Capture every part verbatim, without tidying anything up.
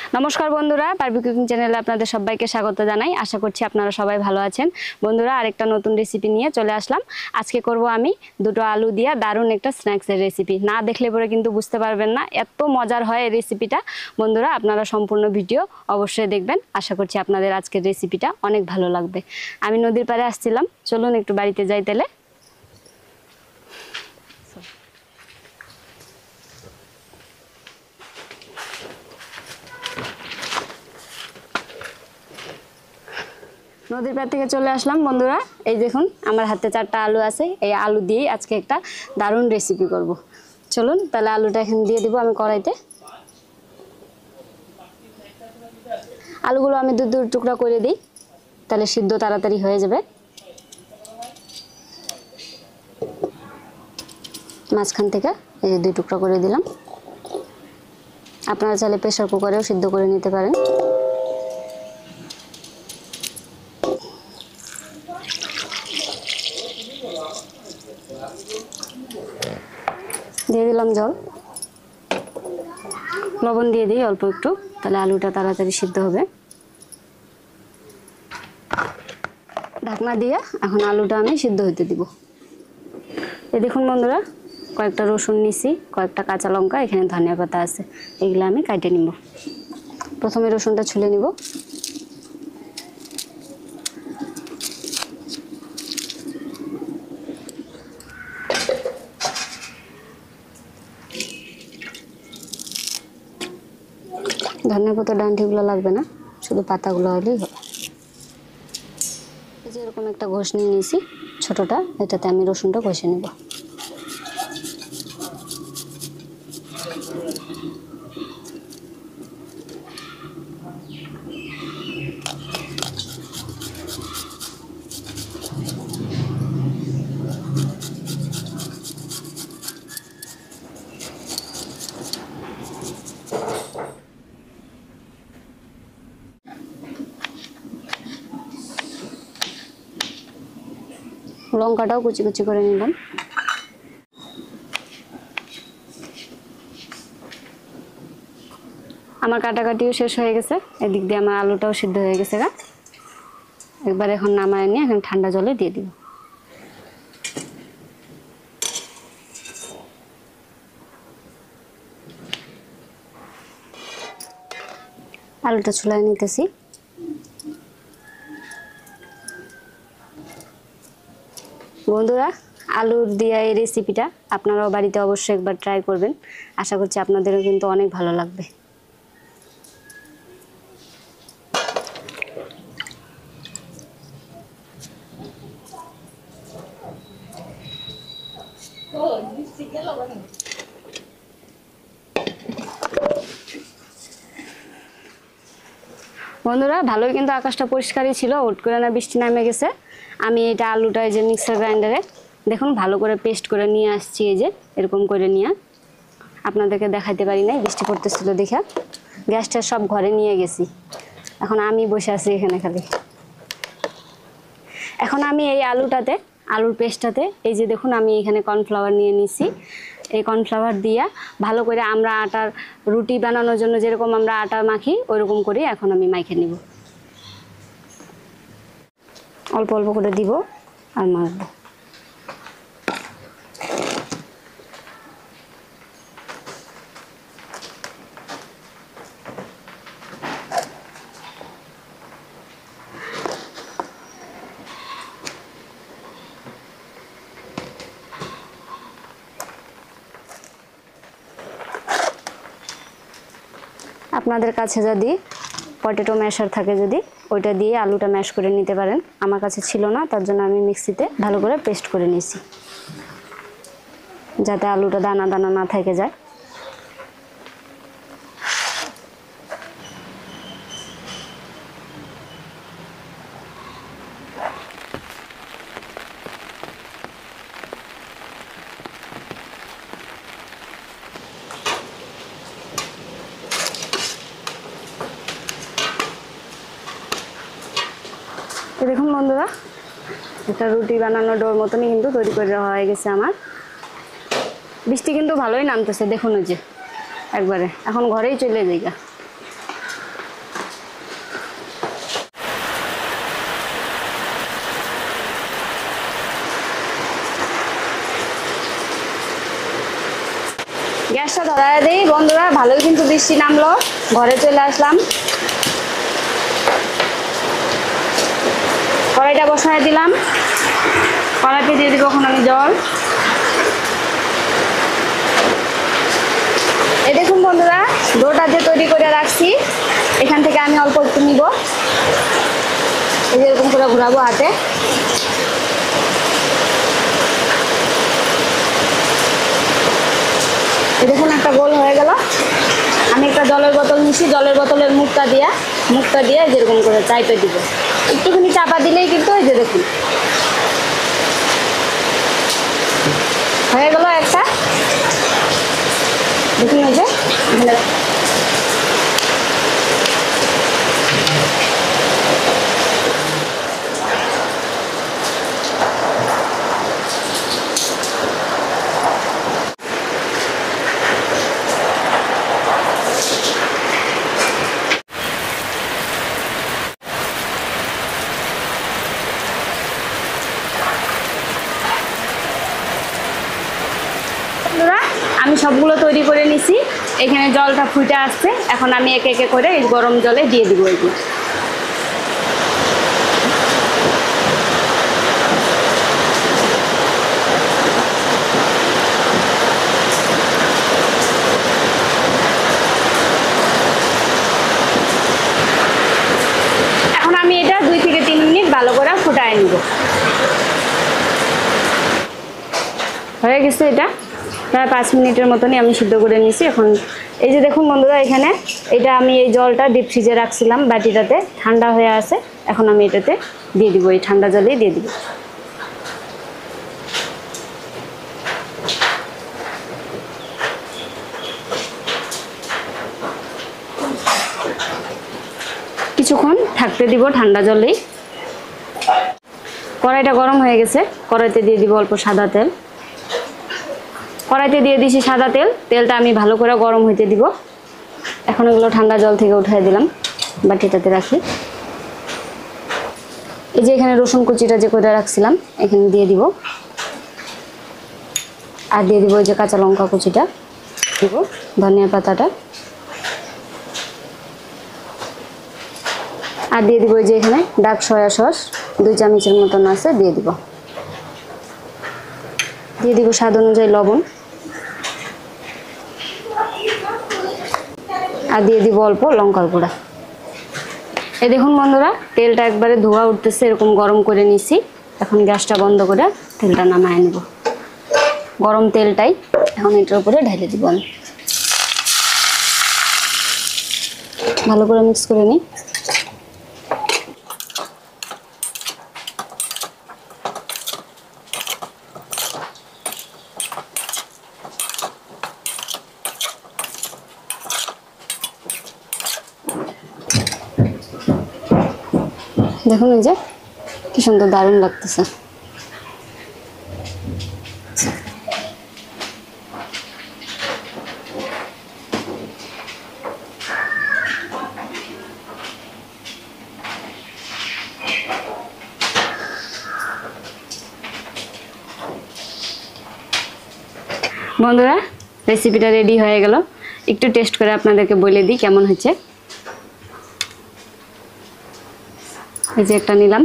নমস্কার বন্ধুরা, পারভি কুকিং চ্যানেলে আপনাদের সবাইকে স্বাগত জানাই। আশা করছি আপনারা সবাই ভালো আছেন। বন্ধুরা, আরেকটা নতুন রেসিপি নিয়ে চলে আসলাম। আজকে করব আমি দুটো আলু দিয়ে দারুণ একটা স্ন্যাক্সের রেসিপি। না দেখলে পরে কিন্তু বুঝতে পারবেন না, এত মজার হয় এই রেসিপিটা। বন্ধুরা, আপনারা সম্পূর্ণ ভিডিও অবশ্যই দেখবেন। আশা করছি আপনাদের আজকের রেসিপিটা অনেক ভালো লাগবে। আমি নদীর পাড়ে আসছিলাম, চলুন একটু বাড়িতে যাই তাহলে। নদীর পাড় থেকে চলে আসলাম। বন্ধুরা, এই দেখুন আমার হাতে চারটা আলু আছে। এই আলু দিয়েই আজকে একটা দারুণ রেসিপি করব। চলুন তাহলে আলুটা এখানে দিয়ে দিব আমি কড়াইতে। আলুগুলো আমি দু দু টুকরা করে দিই, তাহলে সিদ্ধ তাড়াতাড়ি হয়ে যাবে। মাঝখান থেকে এই যে দুই টুকরা করে দিলাম। আপনারা চাইলে প্রেসার কুকারেও সিদ্ধ করে নিতে পারেন। দিয়ে দিলাম জল, লবণ দিয়ে দিই অল্প একটু, তাহলে আলুটা তাড়াতাড়ি সিদ্ধ হবে। ঢাকনা দিয়ে এখন আলুটা আমি সিদ্ধ হতে দিব। এই দেখুন বন্ধুরা, কয়েকটা রসুন নিছি, কয়েকটা কাঁচা লঙ্কা, এখানে ধনিয়া পাতা আছে, এগুলো আমি কাটে নিব। প্রথমে রসুনটা ছুলে নিব। ধনিয়া পাতা ডান্ডিগুলো লাগবে না, শুধু পাতাগুলো হলেই হবে। এই যে এরকম একটা ঘষ নিয়ে নিয়েছি ছোটটা, এটাতে আমি রসুনটা ঘষে নেব। লঙ্কাটাও কুচি কুচি করে নিলাম। আমার কাটাকাটিও শেষ হয়ে গেছে, এদিক দিয়ে আমার আলুটাও সিদ্ধ হয়ে গেছে গা। একবার এখন নামায় নিয়ে এখন ঠান্ডা জলে দিয়ে দিব। আলুটা ছুলায় নিতেছি। বন্ধুরা, আলুর দিয়ে এই রেসিপিটা আপনারাও বাড়িতে অবশ্যই একবার ট্রাই করবেন। আশা করছি আপনাদেরও কিন্তু অনেক ভালো লাগবে। বন্ধুরা, ভালোই কিন্তু আকাশটা পরিষ্কারই ছিল, হুট করে না বৃষ্টি নামে গেছে। আমি এটা আলুটা এই যে মিক্সার গ্রাইন্ডারে দেখুন ভালো করে পেস্ট করে নিয়ে আসছি। এই যে এরকম করে নিয়ে আপনাদেরকে দেখাইতে পারি নাই, বৃষ্টি পড়তেছিল দেখা। গ্যাসটা সব ঘরে নিয়ে গেছি, এখন আমি বসে আছি এখানে খালি। এখন আমি এই আলুটাতে আলুর পেস্টটাতে এই যে দেখুন আমি এখানে কর্নফ্লাওয়ার নিয়ে নিছি। এই কর্নফ্লাওয়ার দিয়া ভালো করে আমরা আটার রুটি বানানোর জন্য যেরকম আমরা আটা মাখি ওইরকম করে এখন আমি মাখে নিব। অল্প অল্প করে দিব আর মাখবো। আপনাদের কাছে যদি পটেটো ম্যাশার থাকে, যদি ওইটা দিয়ে আলুটা ম্যাশ করে নিতে পারেন। আমার কাছে ছিল না, তার জন্য আমি মিক্সিতে ভালো করে পেস্ট করে নিয়েছি, যাতে আলুটা দানা দানা না থেকে যায়। দেখুন বন্ধুরা, একটা রুটি বানানোর ডোর মতনই কিন্তু তৈরি করে দেওয়া হয়ে গেছে আমার। বৃষ্টি কিন্তু ভালোই নামতেছে, দেখুন ওই যে একবারে এখন ঘরেই চলে যাই। গ্যাসটা ধরায় দিই বন্ধুরা, ভালোই কিন্তু বৃষ্টি নামলো। ঘরে চলে আসলাম, কড়াইটা বসায় দিলাম। কড়াইতে দিয়ে দিব এখন আমি জল। এই দেখুন বন্ধুরা, ডোটা যে তৈরি করে রাখছি এখান থেকে আমি অল্প একটু নিব, এই যে এরকম করে ঘোরাবো হাতে। এই দেখুন একটা গোল হয়ে গেল। আমি একটা জলের বোতল নিচ্ছি, জলের বোতলের মুখটা দিয়ে মুখটা দিয়ে যেরকম করে চাইতে দিব, একটুখানি চাপা দিলেই কিন্তু এই যে দেখুন হয়ে গেল একটা। দেখুন এই যে আমি সবগুলো তৈরি করে নিছি। এখানে জলটা ফুটে আসছে, এখন আমি একে একে করে এই গরম জলে দিয়ে দিব। এগুলো এখন আমি এটা দুই থেকে তিন মিনিট ভালো করে ফুটায় নিব। হয়ে গেছে, এটা প্রায় পাঁচ মিনিটের মতনই আমি সিদ্ধ করে নিয়েছি। এখন এই যে দেখুন বন্ধুরা, এখানে এটা আমি এই জলটা ডিপ ফ্রিজে রাখছিলাম বাটিটাতে, ঠান্ডা হয়ে আছে। এখন আমি এটাতে দিয়ে দিব, এই ঠান্ডা জলেই দিয়ে দিব। কিছুক্ষণ থাকতে দিব ঠান্ডা জলেই। কড়াইটা গরম হয়ে গেছে, কড়াইতে দিয়ে দিব অল্প সাদা তেল। কড়াইতে দিয়ে দিয়েছি সাদা তেল, তেলটা আমি ভালো করে গরম হইতে দিব। এখন এগুলো ঠান্ডা জল থেকে উঠিয়ে দিলাম, বাটিটাতে রাখি। এই যে এখানে রসুন কুচিটা যে করে রাখছিলাম এখানে দিয়ে দিব, আর দিয়ে দিব এই যে কাঁচা লঙ্কা কুচিটা, দিব ধনিয়া পাতাটা, আর দিয়ে দিব এই যে এখানে ডার্ক সয়া সস দুই চামচের মতন আছে, দিয়ে দিব। দিয়ে দিব স্বাদ অনুযায়ী লবণ, আর দিয়ে দিব অল্প লঙ্কার গুঁড়া। এই দেখুন বন্ধুরা, তেলটা একবারে ধোয়া উঠতেছে, এরকম গরম করে নিছি। এখন গ্যাসটা বন্ধ করে তেলটা নামায় নেব। গরম তেলটাই এখন এটার উপরে ঢেলে দিব আমি, ভালো করে মিক্স করে নিই। দেখুন এই যে কি সুন্দর দারুণ লাগতেছে। বন্ধুরা, রেসিপিটা রেডি হয়ে গেল। একটু টেস্ট করে আপনাদেরকে বলে দিই কেমন হয়েছে। এই যে একটা নিলাম,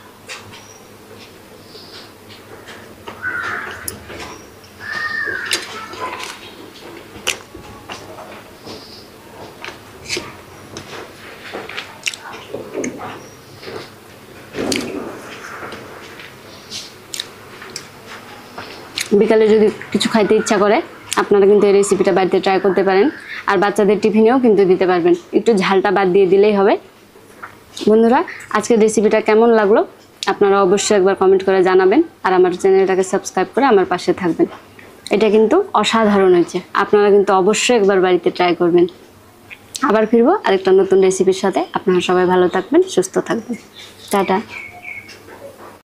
বিকালে যদি কিছু খাইতে ইচ্ছা করে আপনারা কিন্তু এই রেসিপিটা বাড়িতে ট্রাই করতে পারেন, আর বাচ্চাদের টিফিনেও কিন্তু দিতে পারবেন। একটু ঝালটা বাদ দিয়ে দিলেই হবে। বন্ধুরা, আজকের রেসিপিটা কেমন লাগলো আপনারা অবশ্যই একবার কমেন্ট করে জানাবেন, আর আমার চ্যানেলটাকে সাবস্ক্রাইব করে আমার পাশে থাকবেন। এটা কিন্তু অসাধারণ হয়েছে, আপনারা কিন্তু অবশ্যই একবার বাড়িতে ট্রাই করবেন। আবার ফিরবো আরেকটা নতুন রেসিপির সাথে। আপনারা সবাই ভালো থাকবেন, সুস্থ থাকবেন। টাটা।